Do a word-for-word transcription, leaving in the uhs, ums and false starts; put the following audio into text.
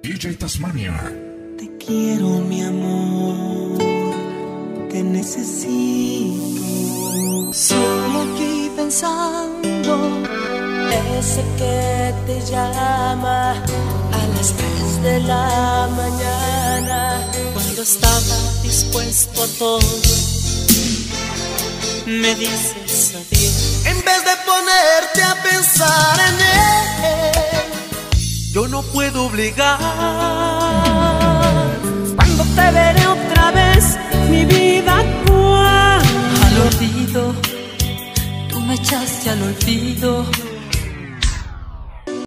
D J Tasmania. Te quiero, mi amor, te necesito. Solo aquí pensando, ese que te llama a las tres de la mañana, cuando estaba dispuesto a todo, me dices adiós. En vez de ponerte a pensar en él, yo no puedo obligar. Cuando te veré otra vez, mi vida cuál. Al olvido, tú me echaste al olvido.